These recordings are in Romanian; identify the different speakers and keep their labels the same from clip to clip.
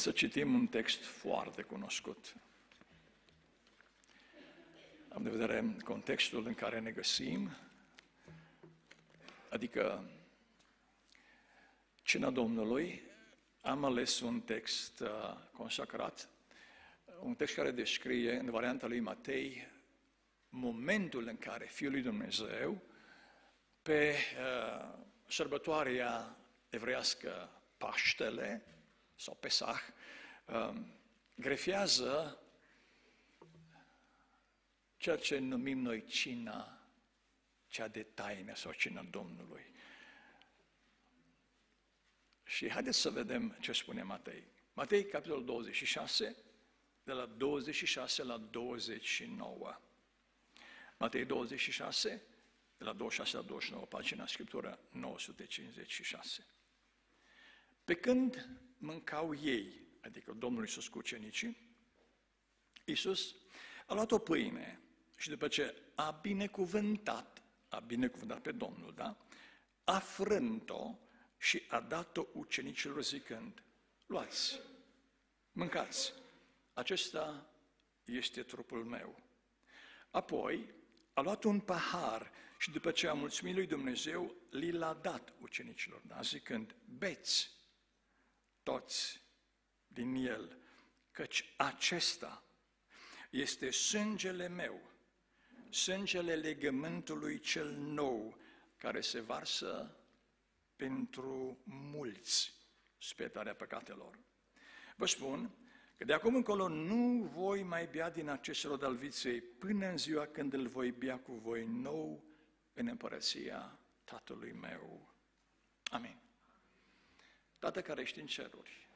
Speaker 1: să citim un text foarte cunoscut. Am de vedere contextul în care ne găsim, adică cina Domnului. Am ales un text consacrat, un text care descrie în varianta lui Matei momentul în care Fiul lui Dumnezeu, pe sărbătoarea evreiască Paștele sau Pesach, grefează ceea ce numim noi cina cea de taină sau cina Domnului. Și haideți să vedem ce spune Matei. Matei, capitolul 26, de la 26 la 29. Matei 26, de la 26 la 29, pagina Scriptură 956. Pe când mâncau ei, adică Domnul Iisus cu ucenicii, Iisus a luat o pâine și după ce a binecuvântat pe Domnul, da? A frânt-o și a dat-o ucenicilor zicând: luați, mâncați, acesta este trupul meu. Apoi a luat un pahar și după ce a mulțumit lui Dumnezeu, l-a dat ucenicilor, da? Zicând: beți toți din el, căci acesta este sângele meu, sângele legământului cel nou, care se varsă pentru mulți spre iertarea păcatelor. Vă spun că de acum încolo nu voi mai bea din acest rod al viței până în ziua când îl voi bea cu voi nou în împărăția Tatălui meu. Amin. Tată care ești în ceruri,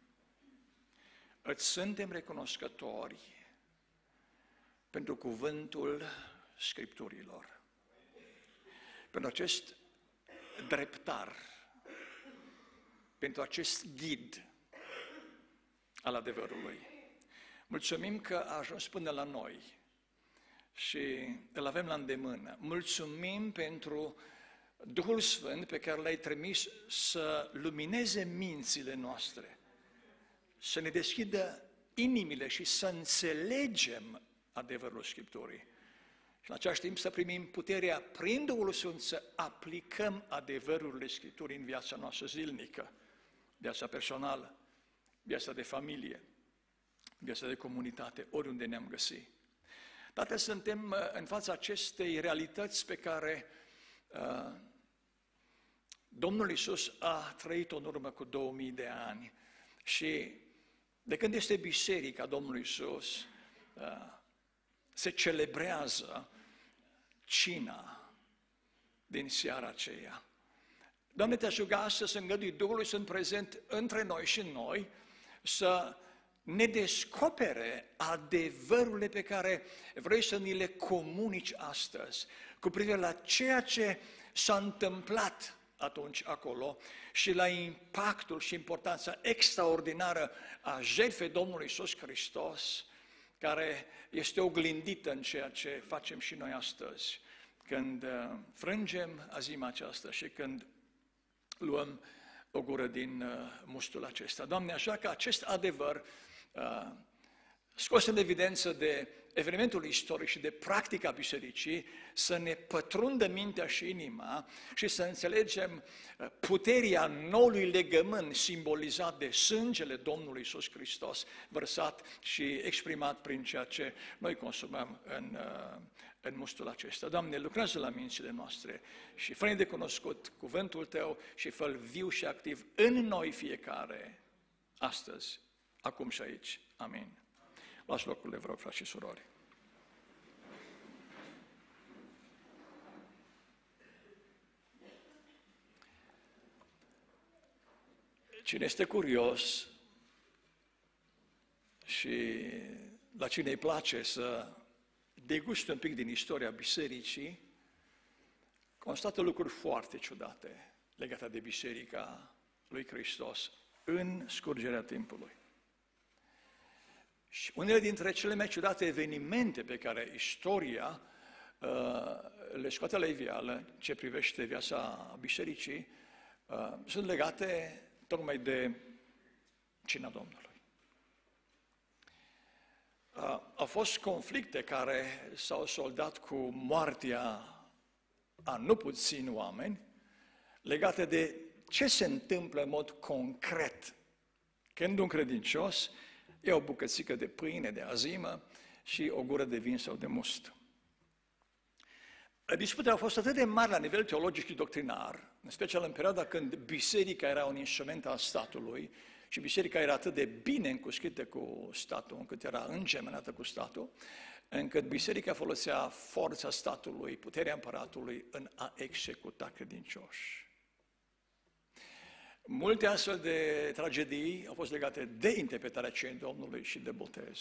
Speaker 1: îți suntem recunoscători pentru cuvântul Scripturilor, pentru acest dreptar, pentru acest ghid al adevărului. Mulțumim că a ajuns până la noi și îl avem la îndemână. Mulțumim pentru Duhul Sfânt pe care l-ai trimis să lumineze mințile noastre, să ne deschidă inimile și să înțelegem adevărul Scripturii. Și în același timp să primim puterea prin Duhul Sfânt să aplicăm adevărurile Scripturii în viața noastră zilnică, viața personală, viața de familie, viața de comunitate, oriunde ne-am găsit. Tată, suntem în fața acestei realități pe care Domnul Iisus a trăit-o în urmă cu 2000 de ani și de când este biserica Domnului Iisus, se celebrează cina din seara aceea. Doamne, te-aș ruga astăzi să îngădui Duhului Sfânt prezent între noi și în noi, să ne descopere adevărurile pe care vrei să ni le comunici astăzi, cu privire la ceea ce s-a întâmplat atunci acolo și la impactul și importanța extraordinară a jertfei Domnului Iisus Hristos, care este oglindită în ceea ce facem și noi astăzi, când frângem azima aceasta și când luăm o gură din mustul acesta. Doamne, așa că acest adevăr scos în evidență de evenimentul istoric și de practica bisericii, să ne pătrundă mintea și inima și să înțelegem puterea noului legământ simbolizat de sângele Domnului Iisus Hristos, vărsat și exprimat prin ceea ce noi consumăm în mustul acesta. Doamne, lucrează la mințile noastre și fă-ne de cunoscut cuvântul Tău și fă-l viu și activ în noi fiecare, astăzi, acum și aici. Amin. Luați locurile, vă rog, frați și surori. Cine este curios și la cine îi place să deguste un pic din istoria bisericii, constată lucruri foarte ciudate legate de Biserica lui Hristos în scurgerea timpului. Și unele dintre cele mai ciudate evenimente pe care istoria le scoate la iveală, ce privește viața bisericii, sunt legate tocmai de cina Domnului. Au fost conflicte care s-au soldat cu moartea a nu puțini oameni, legate de ce se întâmplă în mod concret când un credincios ia o bucățică de pâine, de azimă și o gură de vin sau de must. Disputele au fost atât de mari la nivel teologic și doctrinar, în special în perioada când biserica era un instrument al statului și biserica era atât de bine încuschită cu statul, încât era îngemenată cu statul, încât biserica folosea forța statului, puterea împăratului în a executa credincioși. Multe astfel de tragedii au fost legate de interpretarea ceii Domnului și de botez.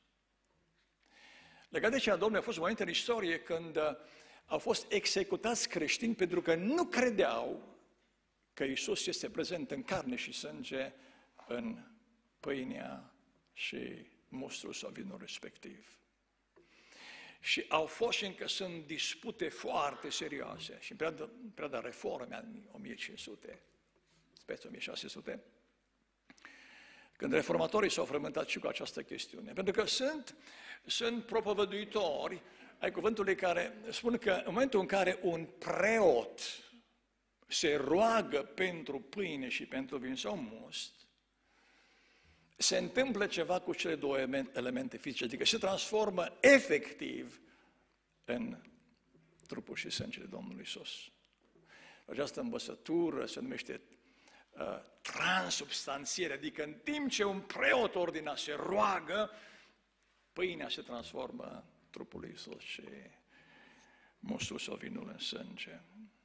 Speaker 1: Legat de ceea Domnului, a fost momente în istorie când au fost executați creștini pentru că nu credeau că Iisus este prezent în carne și sânge în pâinea și mustul sau vinul respectiv. Și au fost și încă sunt dispute foarte serioase și în perioada reformei anii 1500, spre 1600, când reformatorii s-au frământat și cu această chestiune. Pentru că sunt propovăduitori ai cuvântului care spun că în momentul în care un preot se roagă pentru pâine și pentru vin sau must, se întâmplă ceva cu cele două elemente fizice, adică se transformă efectiv în trupul și sângele Domnului Iisus. Această învățătură se numește transubstanțiere, adică în timp ce un preot ordinat se roagă, pâinea se transformă în trupul lui Iisus și mustul sau vinul în sânge.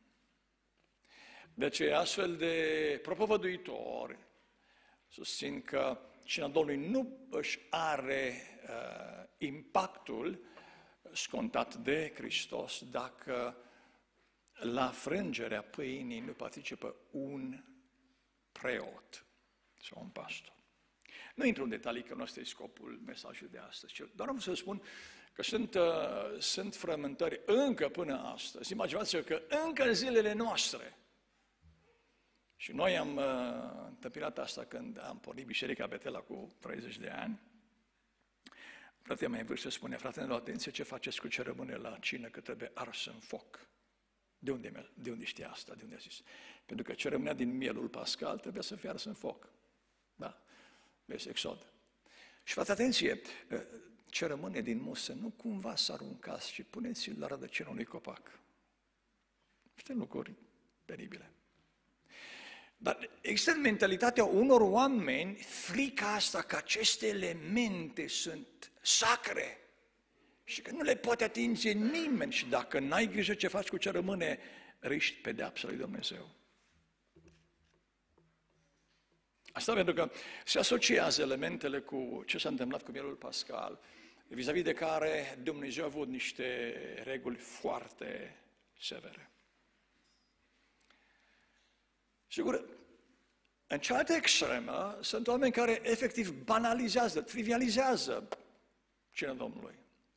Speaker 1: Deci astfel de propovăduitori susțin că cina Domnului nu își are impactul scontat de Hristos dacă la frângerea pâinii nu participă un preot sau un pastor. Nu intru în detalii, că nu ăsta e scopul mesajului de astăzi, doar am să spun că sunt frământări încă până astăzi. Imaginați-vă că încă în zilele noastre, și noi am întâmpinat asta când am pornit Biserica Betela cu 30 de ani, fratele mai în vârstă spune, frate, nu atenție ce faceți cu ce rămâne la cină, că trebuie ars în foc. De unde știa asta? De unde a zis? Pentru că ce rămânea din mielul pascal trebuia să fie ars în foc. Da? Vezi, Exod. Și frate, atenție, ce rămâne din musă, nu cumva să aruncați și puneți-l la rădăcina unui copac. Niște lucruri penibile. Dar există în mentalitatea unor oameni frica asta că aceste elemente sunt sacre și că nu le poate atinge nimeni și dacă n-ai grijă ce faci cu ce rămâne, riști pedeapsa lui Dumnezeu. Asta pentru că se asociază elementele cu ce s-a întâmplat cu mielul pascal, vis-a-vis de care Dumnezeu a avut niște reguli foarte severe. Sigur, în cealaltă extremă sunt oameni care efectiv banalizează, trivializează cina Domnului.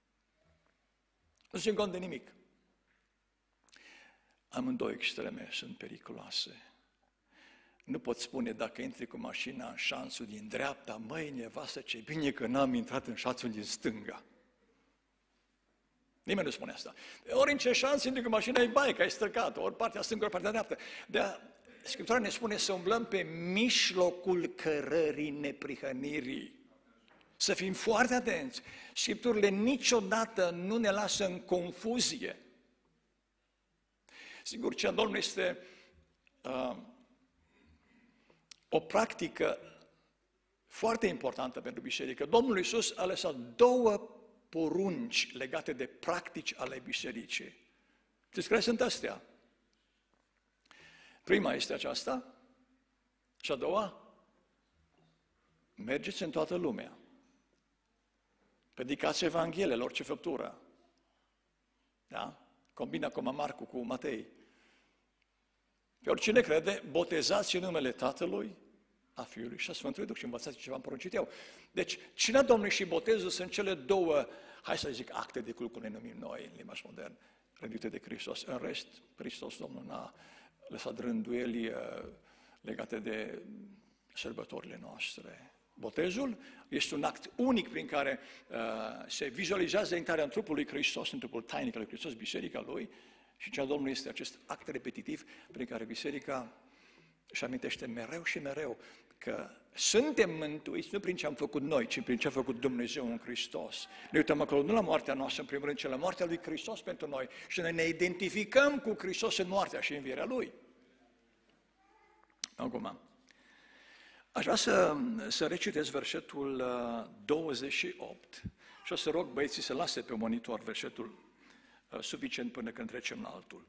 Speaker 1: Nu țin cont de nimic. Amândouă extreme sunt periculoase. Nu pot spune dacă intri cu mașina în șanțul din dreapta, măi, nevastă, ce bine că n-am intrat în șanțul din stânga. Nimeni nu spune asta. Ori în ce șanț intri cu mașina, e baie, că ai străcat, ori partea stângă, ori partea dreaptă. De-aia Scriptura ne spune să umblăm pe mijlocul cărării neprihănirii. Să fim foarte atenți. Scripturile niciodată nu ne lasă în confuzie. Sigur, cea Domnului este o practică foarte importantă pentru biserică. Domnul Iisus a lăsat două porunci legate de practici ale bisericii. Știți care sunt astea? Prima este aceasta și a doua, mergeți în toată lumea. Predicați Evanghelia, orice făptură. Da? Combina acum Marcu cu Matei. Pe oricine crede, botezați în numele Tatălui, a Fiului și a Sfântului Duh și învățați ce v-am poruncit eu. Deci, cina Domnului și botezul sunt cele două, hai să zic, acte de cult, cum le numim noi în limbaj modern, rânduite de Hristos. În rest, Hristos, Domnul, n-a lăsat rânduieli legate de sărbătorile noastre, Botezul este un act unic prin care se vizualizează intrarea în trupul lui Hristos, în trupul tainic al lui Hristos, biserica lui, și cea Domnului este acest act repetitiv prin care biserica își amintește mereu și mereu că suntem mântuiți nu prin ce am făcut noi, ci prin ce a făcut Dumnezeu în Hristos. Ne uităm acolo nu la moartea noastră, în primul rând, ci la moartea lui Hristos pentru noi și noi ne identificăm cu Hristos în moartea și învierea Lui. Acum, aș vrea să recitesc versetul 28 și o să rog băieții să lase pe monitor versetul suficient până când trecem la altul.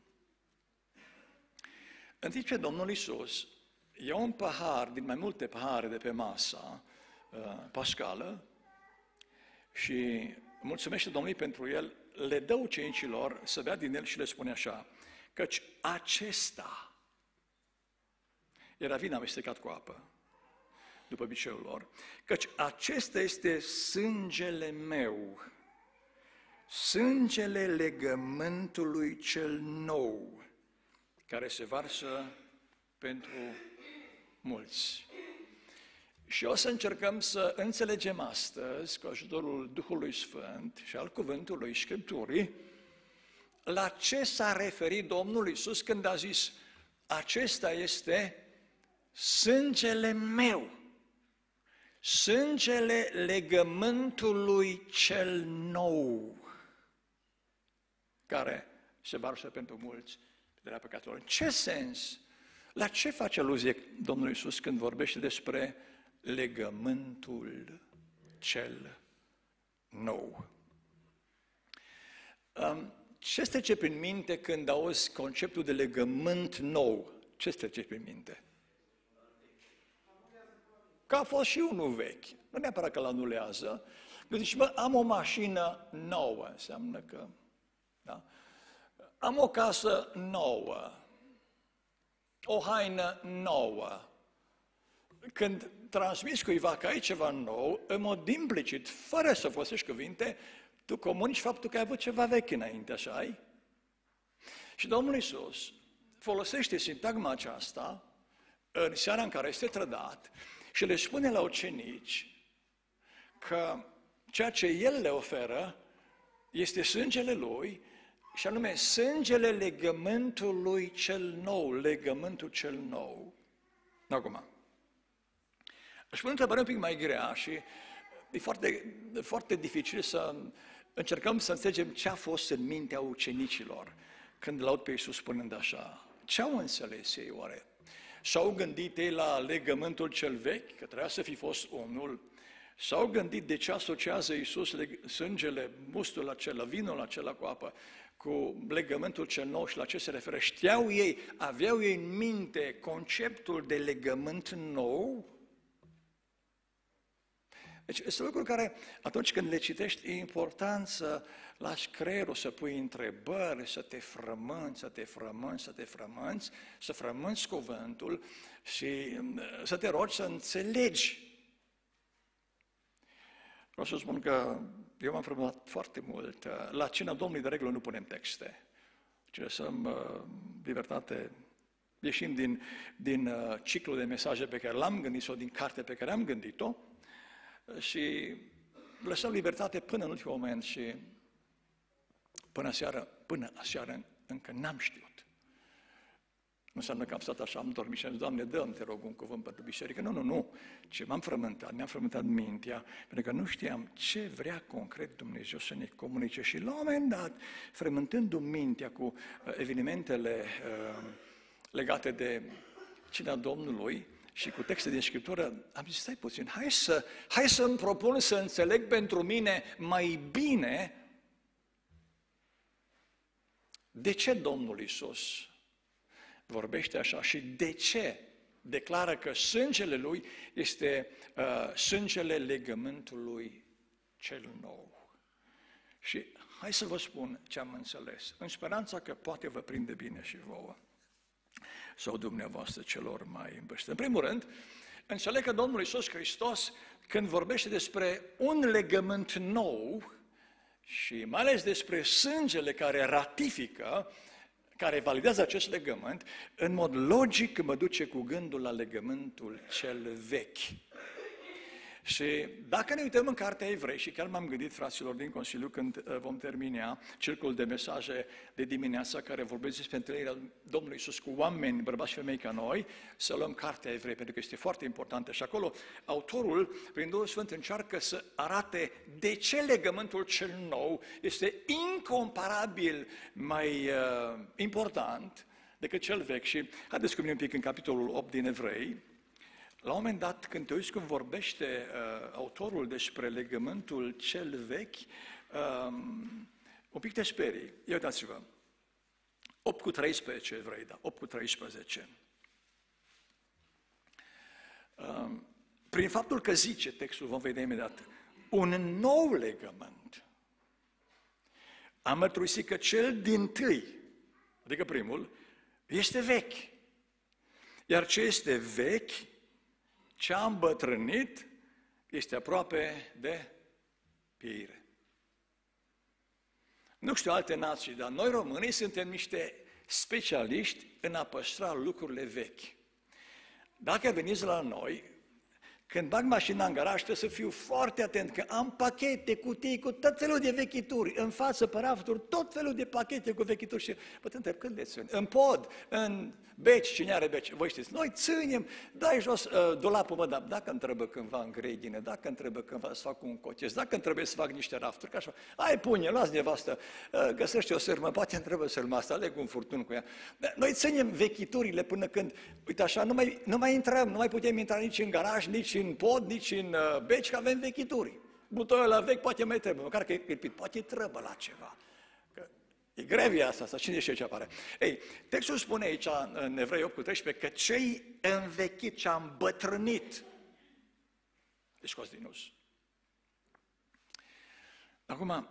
Speaker 1: În timp ce Domnul Iisus ia un pahar din mai multe pahare de pe masa pascală și mulțumește Domnului pentru el, le dă ucenicilor să bea din el și le spune așa, căci acesta era vin amestecat cu apă, după obiceiul lor, căci acesta este sângele meu, sângele legământului cel nou, care se varsă pentru mulți. Și o să încercăm să înțelegem astăzi, cu ajutorul Duhului Sfânt și al Cuvântului Scripturii, la ce s-a referit Domnul Iisus când a zis, acesta este sângele meu, sângele legământului cel nou, care se varsă pentru mulți de la păcători. În ce sens? La ce face aluzie Domnul Iisus când vorbește despre legământul cel nou? Ce îți trece prin minte când auzi conceptul de legământ nou? Ce îți trece prin minte? Că a fost și unul vechi. Nu neapărat că l-anulează. Când zici, am o mașină nouă, înseamnă că... Da? Am o casă nouă, o haină nouă. Când transmiți cuiva că ai ceva nou, în mod implicit, fără să folosești cuvinte, tu comunici faptul că ai avut ceva vechi înainte, așa ai? Și Domnul Iisus folosește sintagma aceasta în seara în care este trădat și le spune la ucenici că ceea ce El le oferă este sângele Lui, și anume sângele legământului cel nou, legământul cel nou. Acum, aș pune o întrebare un pic mai grea și e foarte dificil să încercăm să înțelegem ce a fost în mintea ucenicilor când l-aud pe Iisus spunând așa. Ce au înțeles ei oare? S-au gândit ei la legământul cel vechi, că trebuia să fi fost unul? S-au gândit de ce asociază Iisus sângele, mustul acela, vinul acela cu apă, cu legământul cel nou și la ce se referă? Știau ei, aveau ei în minte conceptul de legământ nou? Deci sunt lucruri care, atunci când le citești, e important să lași creierul să pui întrebări, să te frămânți, să frămânți cuvântul și să te rogi să înțelegi. Vreau să spun că eu m-am frământat foarte mult. La cina Domnului de regulă nu punem texte, ci lăsăm libertate. Ieșim din ciclul de mesaje pe care l-am gândit sau din carte pe care am gândit-o și lăsăm libertate până în ultimul moment și până aseară încă n-am știut. Nu înseamnă că am stat așa, am dormit și am zis, Doamne, dă-mi, te rog, un cuvânt pentru biserică. Nu. Ce mi-am frământat mintea, pentru că nu știam ce vrea concret Dumnezeu să ne comunice. Și la un moment dat, frământându-mi mintea cu evenimentele legate de cina Domnului și cu texte din Scriptură, am zis, stai puțin, hai să-mi propun să înțeleg pentru mine mai bine de ce Domnul Iisus vorbește așa și de ce declară că sângele Lui este sângele legământului cel nou. Și hai să vă spun ce am înțeles, în speranța că poate vă prinde bine și vouă sau dumneavoastră celor mai în vârstă. În primul rând, înțeleg că Domnul Iisus Hristos, când vorbește despre un legământ nou și mai ales despre sângele care ratifică, care validează acest legământ, în mod logic mă duce cu gândul la legământul cel vechi. Și dacă ne uităm în Cartea Evrei, și chiar m-am gândit, fraților din Consiliu, când vom termina cercul de mesaje de dimineață care vorbesc despre întâlnirea Domnului Iisus cu oameni, bărbați și femei ca noi, să luăm Cartea Evrei, pentru că este foarte importantă. Și acolo autorul, prin Duhul Sfânt, încearcă să arate de ce legământul cel nou este incomparabil mai important decât cel vechi. Și haideți cu mine un pic în capitolul 8 din Evrei. La un moment dat, când te uiți cum vorbește autorul despre legământul cel vechi, un pic te sperii. Ia uitați-vă, 8:13 Evrei, da, 8:13. Prin faptul că zice textul, vom vedea imediat, un nou legământ, am mărturisit că cel dintâi, adică primul, este vechi. Iar ce este vechi, ce a îmbătrânit, este aproape de pieire. Nu știu alte nații, dar noi românii suntem niște specialiști în a păstra lucrurile vechi. Dacă veniți la noi, când bag mașina în garaj, trebuie să fiu foarte atent, că am pachete, cutii cu tot felul de vechituri, în față, pe rafturi, tot felul de pachete cu vechituri. Și vă întreb, când le țin? În pod, în beci, cine are beci? Voi știți, noi ținem, dai jos dulapul, mă, dar dacă îmi trebuie cândva în grădină, dacă îmi trebuie cândva să fac un cotes, dacă îmi trebuie să fac niște rafturi, ca așa, ai pune, las nevastă, găsește o sârmă, poate îmi trebuie sârmă asta, aleg un furtun cu ea. Noi ținem vechiturile până când, uite așa, nu mai intrăm, nu mai putem intra nici în garaj, nici în pod, nici în beci, că avem vechituri. Butoiul la vechi poate mai trebuie, măcar că e clipit, poate trebuie la ceva. Că e grevia asta, cine știe ce apare. Ei, textul spune aici, în Evrei 8:13, că cei învechit și-a îmbătrânit, e scos din us. Acum,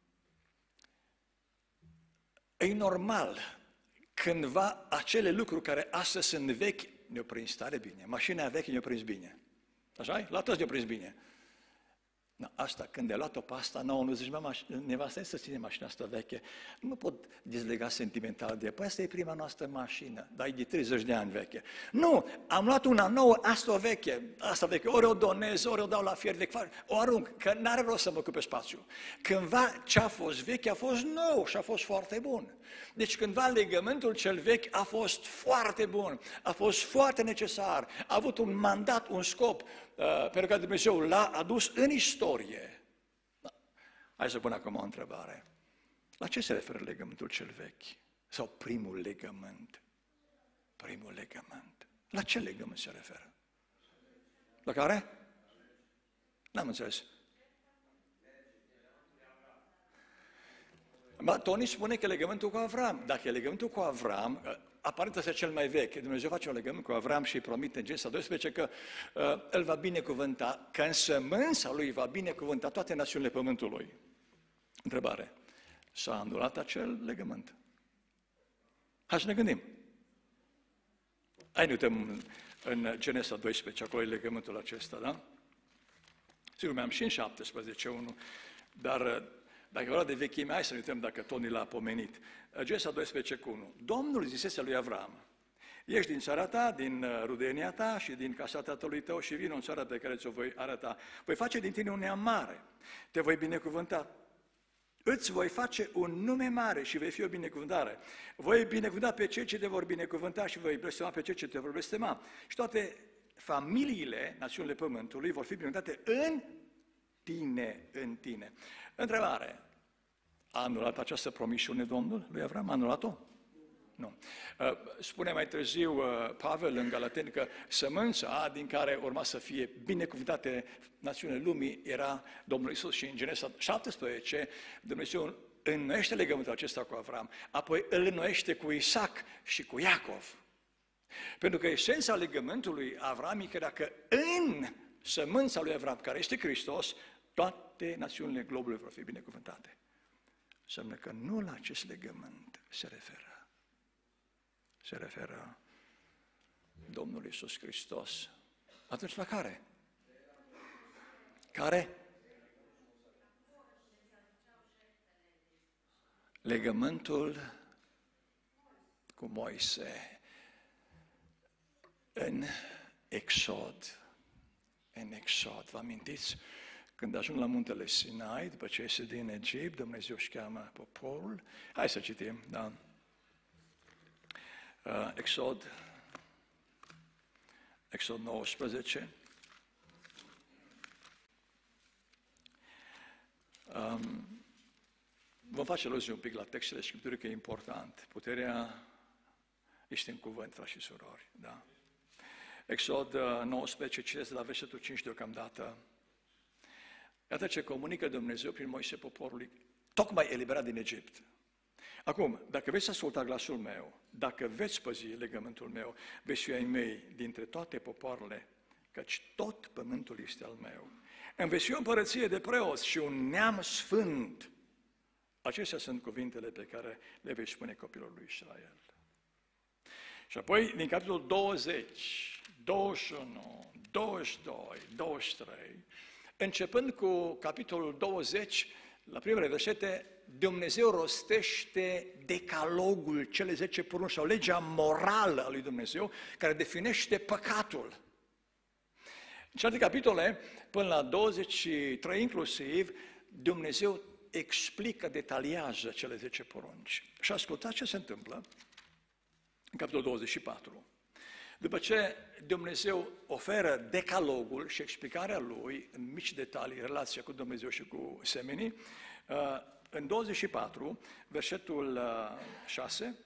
Speaker 1: e normal, cândva acele lucruri care astăzi sunt vechi, ne-au prins tare bine. Mașina veche ne-au prins bine. Așa-i? La toți ne-au prins bine. No, asta, când ai luat-o pe asta nouă, nu zici, mama, nevasta, să ține mașina asta veche. Nu pot dezlega sentimental de ea. Păi asta e prima noastră mașină, dar e de 30 de ani veche. Nu, am luat una nouă, asta veche, ori o donez, ori o dau la fier vechi, o arunc, că n-are rost să mă ocupe spațiu. Cândva ce a fost veche a fost nou și a fost foarte bun. Deci cândva legământul cel vechi a fost foarte bun, a fost foarte necesar, a avut un mandat, un scop, pentru că Dumnezeu l-a adus în istorie. Da. Hai să pun acum o întrebare. La ce se referă legământul cel vechi? Sau primul legământ? Primul legământ. La ce legământ se referă? La care? N-am înțeles. Tony spune că legământul cu Avram. Dacă e legământul cu Avram, aparent este cel mai vechi. Dumnezeu face un legământ cu Avram și îi promite în Genesa 12 că îl va binecuvânta, că în sămânța lui va binecuvânta toate națiunile pământului. Întrebare. S-a anulat acel legământ? Hai să ne gândim. Hai, ne uităm în Genesa 12, acolo e legământul acesta, da? Sigur, mi-am și în 17, dar dacă vorba de vechime, hai să ne uităm dacă Tony l-a pomenit. Genesa 12:1. Domnul zisese lui Avram, ieși din țara ta, din rudenia ta și din casa tatălui tău și vino în țara pe care ți-o voi arăta. Voi face din tine un neam mare, te voi binecuvânta, îți voi face un nume mare și vei fi o binecuvântare. Voi binecuvânta pe cei ce te vor binecuvânta și voi blestema pe cei ce te vor blestema. Și toate familiile, națiunile pământului, vor fi binecuvântate în tine. Întrebare. A anulat această promisiune Domnul lui Avram? A anulat-o? Nu. Spune mai târziu Pavel în Galateni că sămânța din care urma să fie binecuvântate națiunile lumii era Domnul Iisus și în Genesa 17 Dumnezeu înnoiește legământul acesta cu Avram, apoi îl înnoiește cu Isaac și cu Iacov. Pentru că esența legământului avramic era că în sămânța lui Avram, care este Hristos, toate națiunile globului vor fi binecuvântate. Înseamnă că nu la acest legământ se referă. Se referă Domnul Iisus Hristos. Atunci la care? Care? Legământul cu Moise în Exod. în Exod. Vă amintiți? Când ajung la muntele Sinai, după ce iese din Egipt, Dumnezeu își cheamă poporul. Hai să citim, da? Exod 19. Vom face aluzie un pic la textele Scripturii, că e important. Puterea este în cuvânt, frați și surori, da? Exod 19, citesc de la versetul 5 deocamdată. Iată ce comunică Dumnezeu prin Moise poporului, tocmai eliberat din Egipt. Acum, dacă veți asculta glasul meu, dacă veți păzi legământul meu, veți fi ai mei dintre toate popoarele, căci tot pământul este al meu. Îmi veți fi o împărăție de preoți și un neam sfânt. Acestea sunt cuvintele pe care le vei spune copilul lui Israel. Și apoi, din capitolul 20, 21, 22, 23, începând cu capitolul 20, la primele versete, Dumnezeu rostește decalogul, cele 10 porunci sau legea morală a lui Dumnezeu, care definește păcatul. În celelalte capitole, până la 23 inclusiv, Dumnezeu explică, detaliază cele 10 porunci. Și ascultați ce se întâmplă în capitolul 24. După ce Dumnezeu oferă decalogul și explicarea lui în mici detalii, relația cu Dumnezeu și cu semenii, în 24, versetul 6,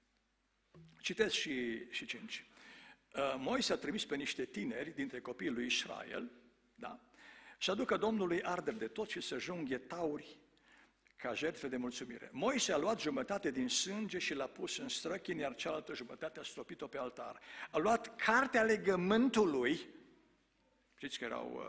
Speaker 1: citesc și 5. Moise a trimis pe niște tineri dintre copiii lui Israel, da, să aducă Domnului arderi de tot și să junghe tauri ca jertfe de mulțumire. Moise a luat jumătate din sânge și l-a pus în străchini, iar cealaltă jumătate a stropit-o pe altar. A luat cartea legământului, știți că erau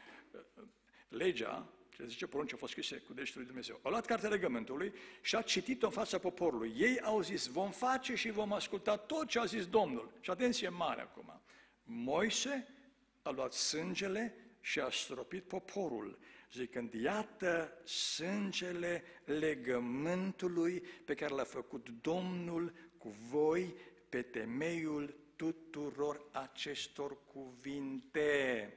Speaker 1: legea, cele 10 porunci au fost scrise cu degetul lui Dumnezeu. A luat cartea legământului și a citit-o în fața poporului. Ei au zis, vom face și vom asculta tot ce a zis Domnul. Și atenție mare acum. Moise a luat sângele și a stropit poporul, zicând, iată sângele legământului pe care l-a făcut Domnul cu voi pe temeiul tuturor acestor cuvinte.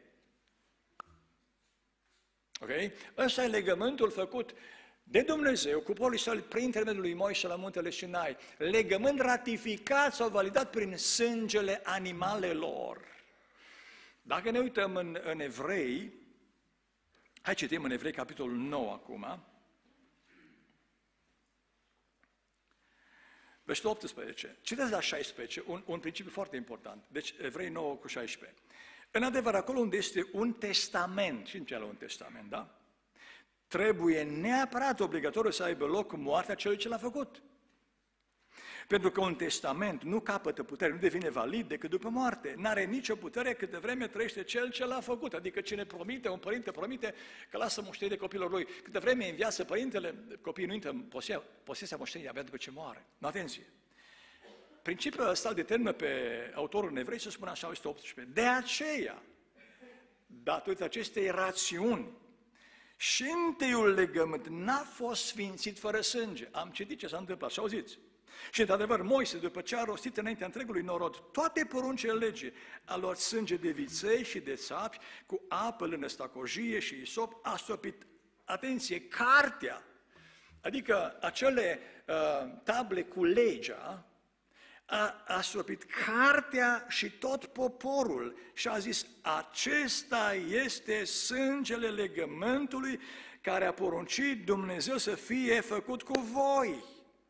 Speaker 1: Ok? Ăsta e legământul făcut de Dumnezeu cu poporul Israel prin intermediul lui Moise la muntele Sinai. Legământ ratificat sau validat prin sângele animalelor. Dacă ne uităm în Evrei, hai citim în Evrei capitolul 9 acum, versetul 18. Citeți la 16, un principiu foarte important. Deci Evrei 9 cu 16. În adevăr, acolo unde este un testament, și ce un testament, da? Trebuie neapărat obligatoriu să aibă loc moartea celui ce l-a făcut. Pentru că un testament nu capătă putere, nu devine valid decât după moarte. N-are nicio putere câtă vreme trăiește cel ce l-a făcut. Adică cine promite, un părinte promite că lasă moștenire copilor lui. Câtă vreme în viață părintele, copiii nu intră în posesia moștenirii abia după ce moare. Atenție! Principiul ăsta îl determină pe autorul în Evrei să spună așa, 18. De aceea, datorită acestei rațiuni, și întâiul legământ n-a fost sfințit fără sânge. Am citit ce s-a întâmplat și auziți. Și într-adevăr, Moise, după ce a rostit înaintea întregului norod toate poruncile legii, a luat sânge de viței și de țapi cu apă lână stacojie și isop, a stropit, atenție, cartea, adică acele table cu legea, a stropit cartea și tot poporul și a zis, acesta este sângele legământului care a poruncit Dumnezeu să fie făcut cu voi.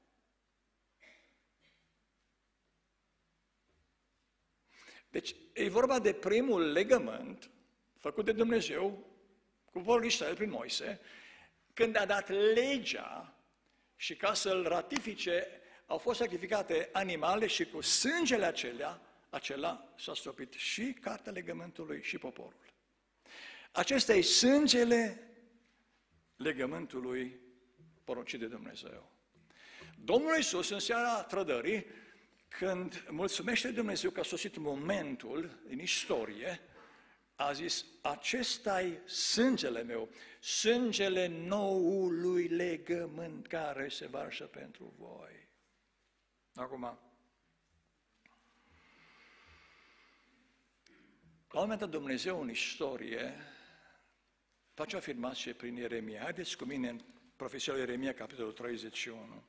Speaker 1: Deci e vorba de primul legământ făcut de Dumnezeu cu poporul Israel prin Moise, când a dat legea și ca să-l ratifice au fost sacrificate animale și cu sângele acela s-a stropit și cartea legământului și poporul. Acesta e sângele legământului poruncit de Dumnezeu. Domnul Iisus în seara trădării, când mulțumește Dumnezeu că a sosit momentul în istorie, a zis, acesta-i sângele meu, sângele noului legământ care se varsă pentru voi. Acum, La un moment dat Dumnezeu în istorie face o afirmație prin Ieremia. Haideți cu mine în profesia lui Ieremia, capitolul 31.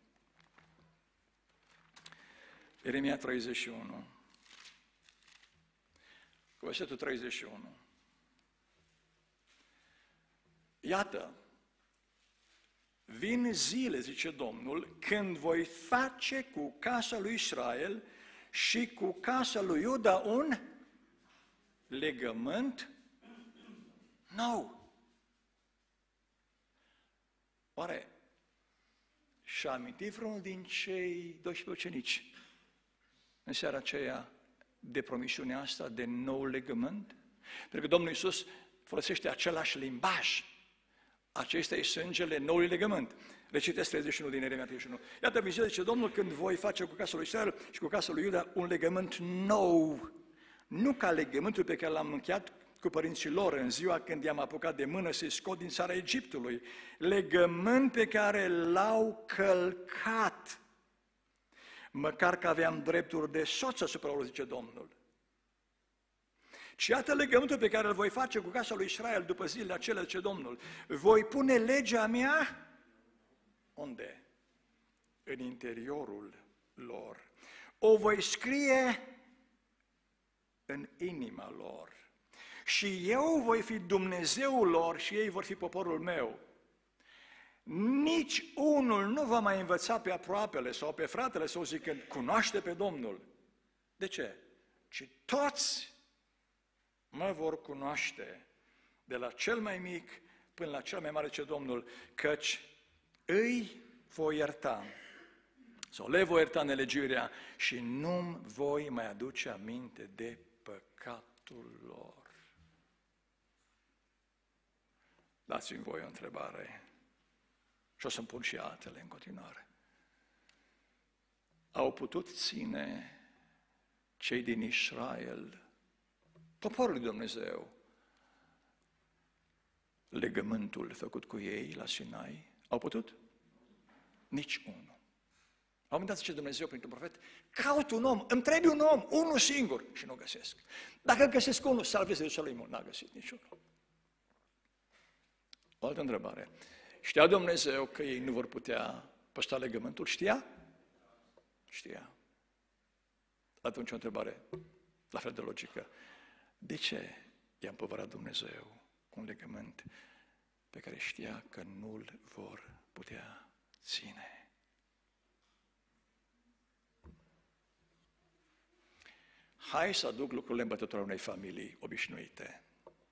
Speaker 1: Ieremia 31. Cu versetul 31. Iată, vin zile, zice Domnul, când voi face cu casa lui Israel și cu casa lui Iuda un legământ nou. Oare și-a amintit vreunul din cei 12 ucenici în seara aceea de promisiunea asta de nou legământ? Pentru că Domnul Iisus folosește același limbaj. Acesta e sângele noului legământ. Le citesc 31 din Ieremia 31. Iată, vizit, zice Domnul, când voi face cu casa lui Israel și cu casa lui Iuda un legământ nou, nu ca legământul pe care l-am încheiat cu părinții lor în ziua când i-am apucat de mână să-i scot din țara Egiptului, legământ pe care l-au călcat, măcar că aveam drepturi de soț asupra lor, zice Domnul. Și iată legământul pe care îl voi face cu casa lui Israel după zilele acelea, zice Domnul. Voi pune legea mea, unde? În interiorul lor. O voi scrie în inima lor. Și eu voi fi Dumnezeul lor și ei vor fi poporul meu. Nici unul nu va mai învăța pe aproapele sau pe fratele său zicând, cunoaște pe Domnul. De ce? Ci toți mă vor cunoaște, de la cel mai mic până la cel mai mare, ce Domnul, căci îi voi ierta, sau le voi ierta nelegiuirea și nu-mi voi mai aduce aminte de păcatul lor. Dați-mi voi o întrebare și o să-mi pun și altele în continuare. Au putut ține cei din Israel, poporul lui Dumnezeu, legământul făcut cu ei la Sinai? Au putut? Nici unul. La un moment dat zice Dumnezeu printr-un profet, caut un om, îmi trebuie un om, unul singur, și nu găsesc. Dacă găsesc unul, salvez Ierusalimul. N-a găsit niciunul. O altă întrebare. Știa Dumnezeu că ei nu vor putea păstra legământul? Știa? Știa. Atunci o întrebare la fel de logică. De ce i-a împovărat Dumnezeu cu un legământ pe care știa că nu-l vor putea ține? Hai să aduc lucrurile în bătătura unei familii obișnuite.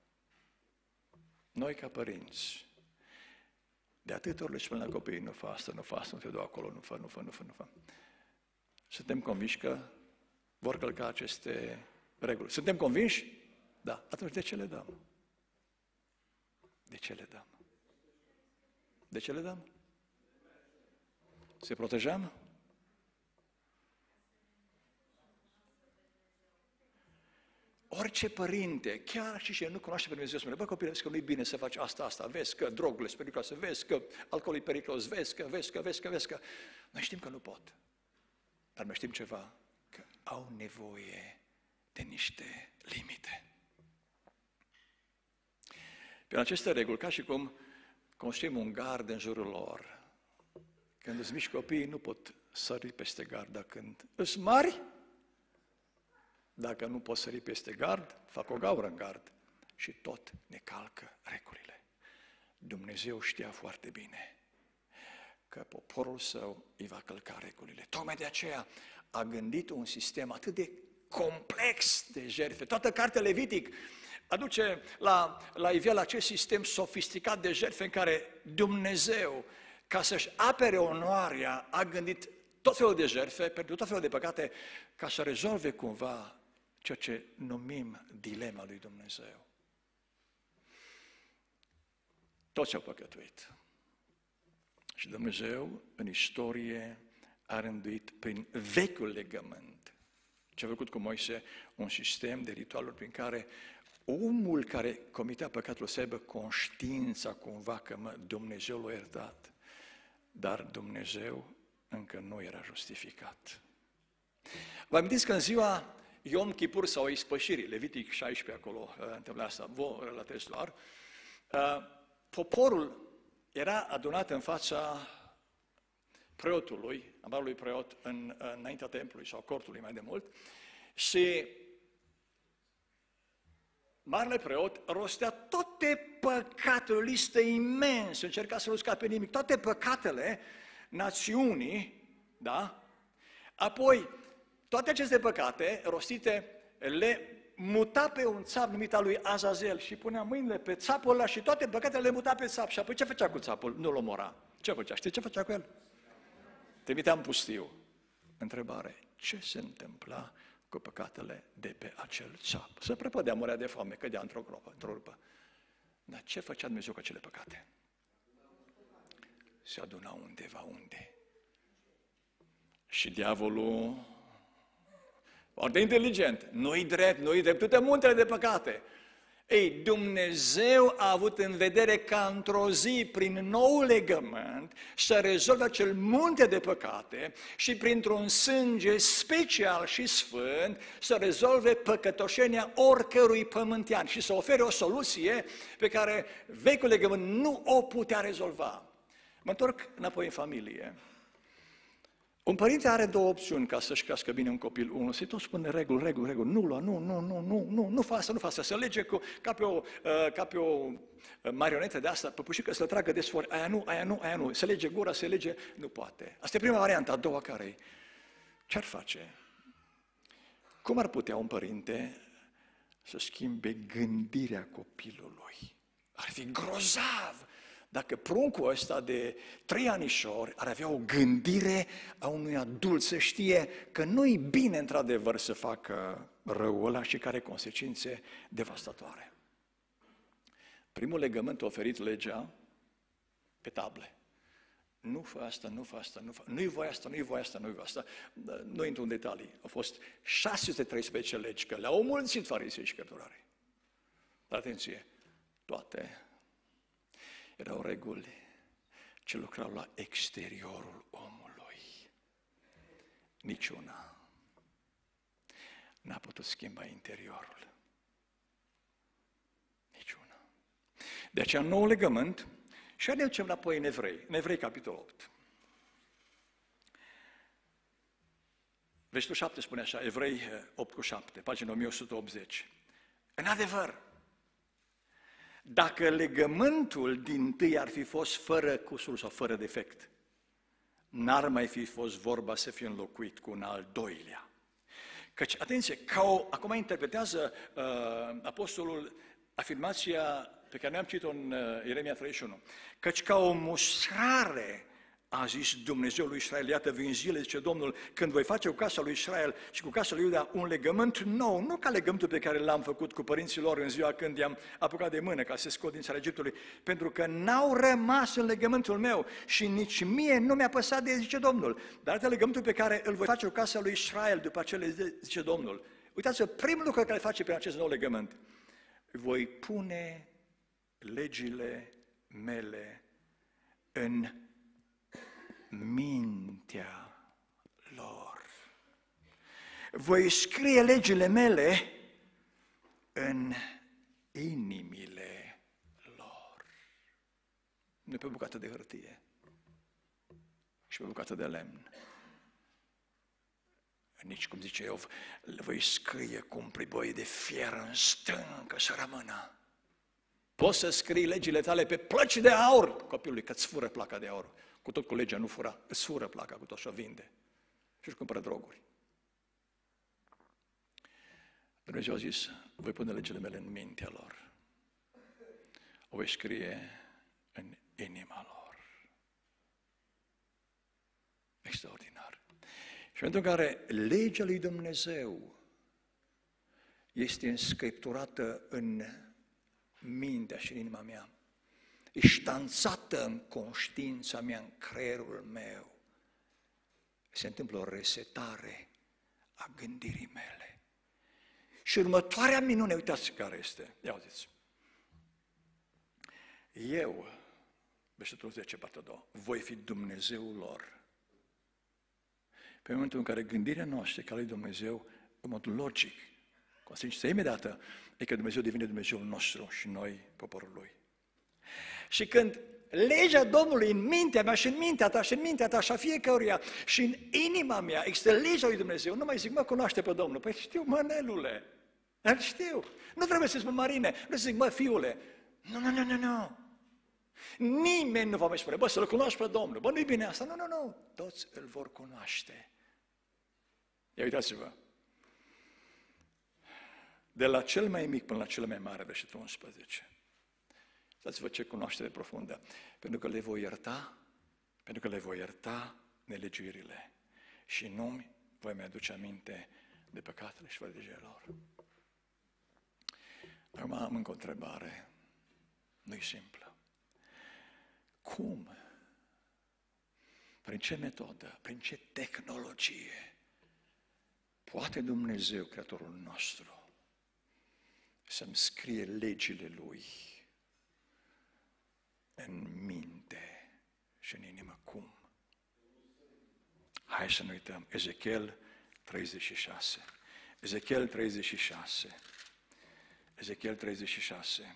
Speaker 1: Noi ca părinți, de atâtea ori le spunem la copiii, nu fă asta, nu fă asta, nu te duc acolo, nu fă. Suntem convinși că vor călca aceste reguli. Suntem convinși? Da. Atunci de ce le dăm? De ce le dăm? De ce le dăm? Să protejăm? Orice părinte, chiar și nu cunoaște pe Dumnezeu, spune, bă, copile, vezi că nu-i bine să faci asta, vezi că drogurile sunt periculoase, vezi că alcoolul e periculos, vezi că. Noi știm că nu pot, dar noi știm ceva, că au nevoie de niște limite. Prin aceste reguli, ca și cum construim un gard în jurul lor, când îți mici copiii, nu pot sări peste gard, dar când îți mari, dacă nu pot sări peste gard, fac o gaură în gard și tot ne calcă regulile. Dumnezeu știa foarte bine că poporul său îi va călca regulile. Tocmai de aceea a gândit un sistem atât de complex de jertfe. Toată cartea Levitic aduce la iveală acest sistem sofisticat de jertfe în care Dumnezeu, ca să-și apere onoarea, a gândit tot felul de jertfe pentru tot felul de păcate, ca să rezolve cumva ceea ce numim dilema lui Dumnezeu. Toți au păcătuit. Și Dumnezeu, în istorie, a rânduit prin vechiul legământ, ce a făcut cu Moise, un sistem de ritualuri prin care omul care comitea păcatul să aibă conștiința cumva că Dumnezeu l-a iertat, dar Dumnezeu încă nu era justificat. Vă amintiți că în ziua Yom Kippur sau ispășirii, Levitic 16 acolo, întâmplă asta, vă relatez doar, poporul era adunat în fața preotului, a marelui preot, înaintea templului sau cortului mai de mult, și marele preot rostea toate păcatele, o listă imensă, încerca să nu scape nimic, toate păcatele națiunii, da? Apoi, toate aceste păcate rostite le muta pe un țap numit al lui Azazel și punea mâinile pe țapul ăla și toate păcatele le muta pe țap. Și apoi ce făcea cu țapul? Nu-l omora. Ce făcea? Știi ce făcea cu el? Trimitea în pustiu. Întrebare. Ce se întâmpla cu păcatele de pe acel țap? Se prăpădea, murea de foame, cădea într-o groapă, într-o rupă. Dar ce făcea Dumnezeu cu acele păcate? Se aduna undeva unde. Și diavolul, foarte inteligent, nu-i drept, toate muntele de păcate. Ei, Dumnezeu a avut în vedere ca într-o zi, prin nou legământ, să rezolve acel munte de păcate și printr-un sânge special și sfânt să rezolve păcătoșenia oricărui pământean și să ofere o soluție pe care vechiul legământ nu o putea rezolva. Mă întorc înapoi în familie. Un părinte are două opțiuni ca să-și crească bine un copil. Unul se tot spune reguli, nu lua, nu fa asta, să lege ca pe o marionetă de asta, păpușică să-l tragă de sfori, aia nu, se lege gura, se lege, nu poate. Asta e prima variantă, a doua care-i. Ce-ar face? Cum ar putea un părinte să schimbe gândirea copilului? Ar fi grozav! Dacă pruncul ăsta de 3 anișori ar avea o gândire a unui adult, să știe că nu-i bine într-adevăr să facă răul ăla și care consecințe devastatoare. Primul legământ a oferit legea pe table. Nu fă asta, nu-i voi asta. Nu intru în detalii. Au fost 613 legi, că le-au mulțit farisei și cărturarii. Dar atenție, toate erau reguli ce lucrau la exteriorul omului. Niciuna n-a putut schimba interiorul. Niciuna. De aceea, nou legământ, și ne ducem înapoi în Evrei, capitolul 8. Versetul 7 spune așa, Evrei 8:7, pagina 1180. În adevăr, dacă legământul dintâi ar fi fost fără cusur sau fără defect, n-ar mai fi fost vorba să fie înlocuit cu un al doilea. Căci, atenție, acum interpretează apostolul afirmația pe care ne-am citit-o în Ieremia 31, căci ca o mustrare a zis Dumnezeu lui Israel, iată vin zile, zice Domnul, când voi face cu casa lui Israel și cu casa lui Iuda un legământ nou, nu ca legământul pe care l-am făcut cu părinții lor în ziua când i-am apucat de mână ca să scot din țara Egiptului, pentru că n-au rămas în legământul meu și nici mie nu mi-a păsat de, zice Domnul. Dar atât legământul pe care îl voi face cu casa lui Israel după acele zile, zice Domnul. Uitați-vă, primul lucru care îl face prin acest nou legământ, voi pune legile mele în mintea lor. Voi scrie legile mele în inimile lor. Nu pe bucată de hârtie și pe bucată de lemn. Nici, cum zice Iov, le voi scrie cu un priboi de fier în stâncă să rămână. Poți să scrii legile tale pe plăci de aur copilului, că îți fură placa de aur. Cu tot cu legea nu fura, îți fură placa cu tot și o vinde. Și își cumpără droguri. Dumnezeu a zis, voi pune legile mele în mintea lor. O voi scrie în inima lor. Extraordinar. Și pentru care legea lui Dumnezeu este înscripturată în mintea și în inima mea, e ștanțată în conștiința mea, în creierul meu, se întâmplă o resetare a gândirii mele. Și următoarea minune, uitați care este, ia auziți. Eu, versetul 10, partea 2, voi fi Dumnezeul lor. Pe momentul în care gândirea noastră, ca lui Dumnezeu, în mod logic, consecința imediată, e că Dumnezeu devine Dumnezeul nostru și noi poporul Lui. Și când legea Domnului în mintea mea și în mintea ta și în mintea ta și a fiecăruia și în inima mea există legea lui Dumnezeu, nu mai zic, mă, cunoaște pe Domnul. Păi știu, mănelule, dar știu. Nu trebuie să spun Marine, nu zic, mă, fiule. Nu. Nimeni nu va mai spune, bă, să-L cunoști pe Domnul. Bă, nu-i bine asta. Nu. Toți îl vor cunoaște. Ia uitați-vă. De la cel mai mic până la cel mai mare, versetul 11. Uitați-vă ce cunoaștere profundă. Pentru că le voi ierta nelegiuirile și nu voi mai aduce aminte de păcatele și vădejele lor. Acum am încă o întrebare. Nu-i simplă. Cum? Prin ce metodă? Prin ce tehnologie poate Dumnezeu, Creatorul nostru, să-mi scrie legile Lui în minte și în inimă? Cum? Hai să nu uităm. Ezechiel 36. Ezechiel 36. Ezechiel 36.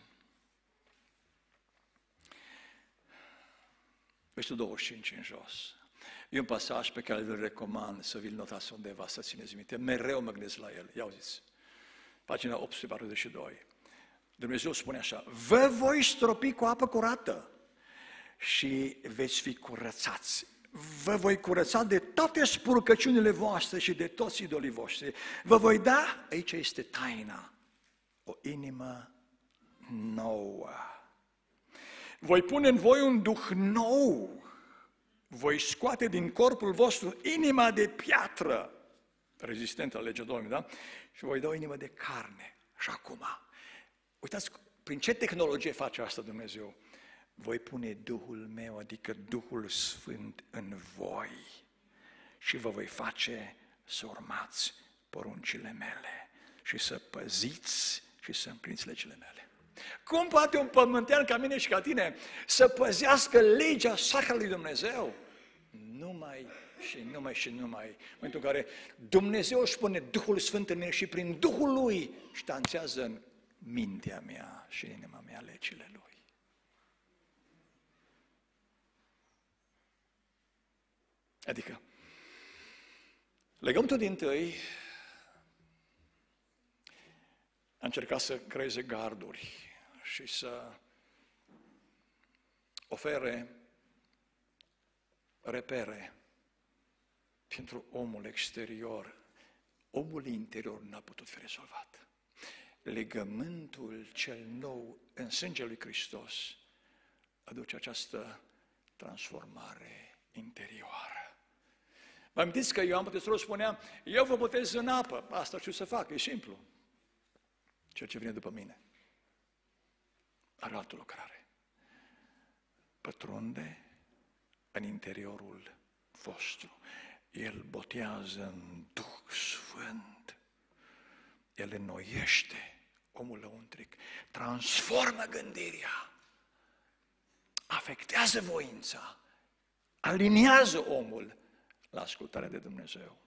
Speaker 1: Versetul 25 în jos. E un pasaj pe care îl recomand să vi-l notați undeva, să țineți minte. Mereu mă gândesc la el. Ia auziți. Pagina 842. Dumnezeu spune așa: vă voi stropi cu apă curată și veți fi curățați. Vă voi curăța de toate spurcăciunile voastre și de toți idolii voștri. Vă voi da, aici este taina, o inimă nouă. Voi pune în voi un duh nou. Voi scoate din corpul vostru inima de piatră, rezistentă la legea Domnului, da? Și voi da o inimă de carne. Și acum, uitați, prin ce tehnologie face asta Dumnezeu? Voi pune Duhul meu, adică Duhul Sfânt în voi și vă voi face să urmați poruncile mele și să păziți și să împliniți legile mele. Cum poate un pământean ca mine și ca tine să păzească legea sacră lui Dumnezeu? Numai și numai. În momentul în care Dumnezeu își pune Duhul Sfânt în mine și prin Duhul Lui ștanțează în mintea mea și în inima mea legile Lui. Adică, legământul dintâi a încercat să creeze garduri și să ofere repere pentru omul exterior. Omul interior n-a putut fi rezolvat. Legământul cel nou în sângele lui Hristos aduce această transformare interioară. Vă amintiți că Ioan Botezătorul spunea: eu vă botez în apă, asta știu să fac, e simplu. Cel ce vine după mine are altă lucrare. Pătrunde în interiorul vostru. El botează în Duh Sfânt. El înnoiește omul lăuntric, transformă gândirea, afectează voința, aliniază omul la ascultarea de Dumnezeu.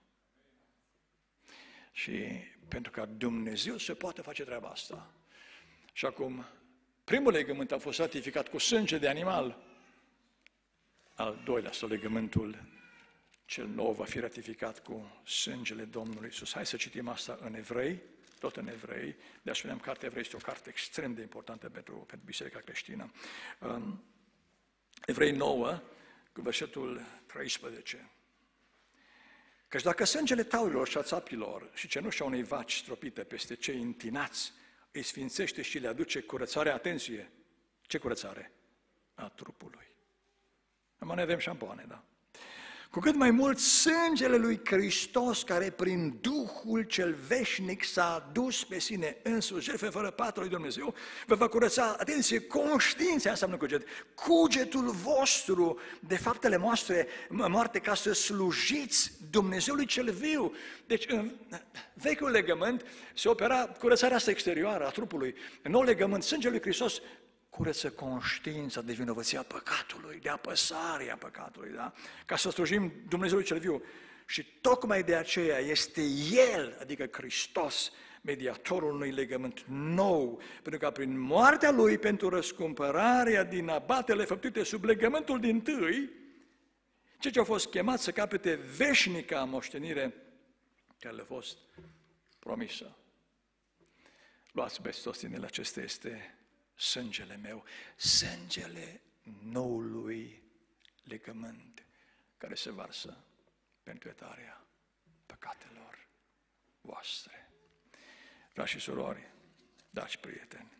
Speaker 1: Și pentru ca Dumnezeu să poată face treaba asta. Și acum, primul legământ a fost ratificat cu sânge de animal, al doilea, sau legământul cel nou, va fi ratificat cu sângele Domnului Iisus. Hai să citim asta în Evrei, tot în Evrei. De aceea spuneam, cartea Evrei este o carte extrem de importantă pentru Biserica creștină. Evrei 9, cu versetul 13. Căci dacă sângele taurilor și a țapilor și cenușa unei vaci stropite peste cei întinați îi sfințește și le aduce curățarea, atenție, ce curățare? A trupului. Acum noi avem șampoane, da? Cu cât mai mult sângele lui Hristos, care prin Duhul cel veșnic s-a dus pe sine însuși, jertfă fără pată lui Dumnezeu, vă va curăța, atenție, conștiința înseamnă cugetul vostru de faptele moarte ca să slujiți Dumnezeului cel viu. Deci în vechiul legământ se opera curățarea asta exterioară a trupului. În nou legământ, sângele lui Hristos curăță conștiința de vinovăția păcatului, de apăsarea păcatului, da? Ca să slujim Dumnezeului cel viu. Și tocmai de aceea este El, adică Hristos, mediatorul unui legământ nou, pentru că prin moartea Lui pentru răscumpărarea din abatele făptuite sub legământul dintâi, cei ce au fost chemați să capete veșnica moștenire care le-a fost promisă. Luați bestos din el, acesta este sângele meu, sângele noului legământ care se varsă pentru iertarea păcatelor voastre. Frați și surori, dragi prieteni,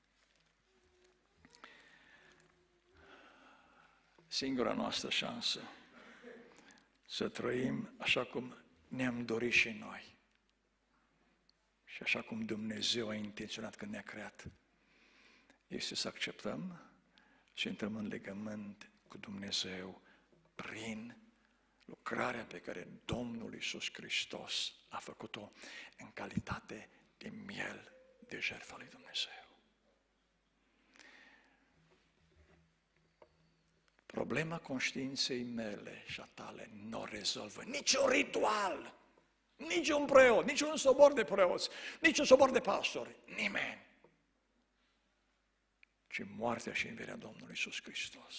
Speaker 1: singura noastră șansă să trăim așa cum ne-am dorit și noi și așa cum Dumnezeu a intenționat când ne-a creat, este să acceptăm și intrăm în legământ cu Dumnezeu prin lucrarea pe care Domnul Iisus Hristos a făcut-o în calitate de miel de jertfa lui Dumnezeu. Problema conștiinței mele și a tale nu o rezolvă niciun ritual, niciun preot, niciun sobor de preoți, niciun sobor de pastori, nimeni, ci moartea și învierea Domnului Iisus Hristos.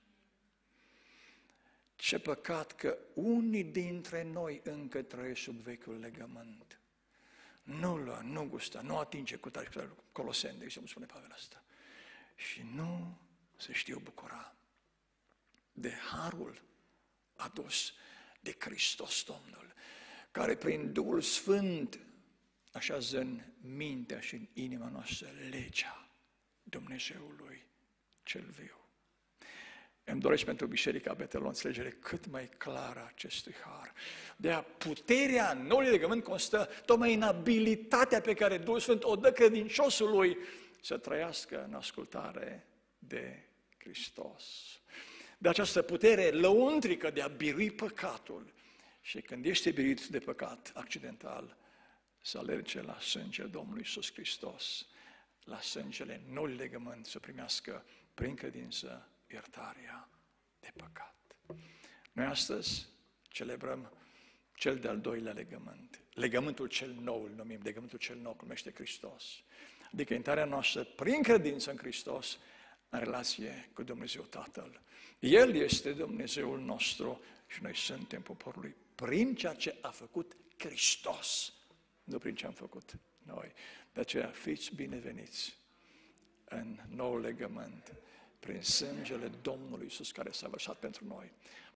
Speaker 1: Ce păcat că unii dintre noi încă trăiesc sub vechiul legământ. Nu gustă, nu atinge cu tare Coloseni, de exemplu, spune Pavel asta. Și nu se știu bucura de harul adus de Hristos Domnul, care prin Duhul Sfânt așează în mintea și în inima noastră legea Dumnezeului cel viu. Îmi doresc pentru Biserica Betel o înțelegere cât mai clară a acestui har. De-aia puterea noului legământ constă tocmai în abilitatea pe care Duhul Sfânt o dă credinciosului să trăiască în ascultare de Hristos. De această putere lăuntrică de a birui păcatul și când ești biruit de păcat accidental, să alerge la sângele Domnului Iisus Hristos, la sângele noului legământ, să primească prin credință iertarea de păcat. Noi astăzi celebrăm cel de-al doilea legământ. Legământul cel nou, îl numim, legământul cel nou, cum numește Hristos. Adică intrarea noastră prin credință în Hristos în relație cu Dumnezeu Tatăl. El este Dumnezeul nostru și noi suntem poporul Lui prin ceea ce a făcut Hristos, nu prin ce am făcut noi. De aceea fiți bineveniți în nou legământ, prin sângele Domnului Iisus care s-a vărsat pentru noi.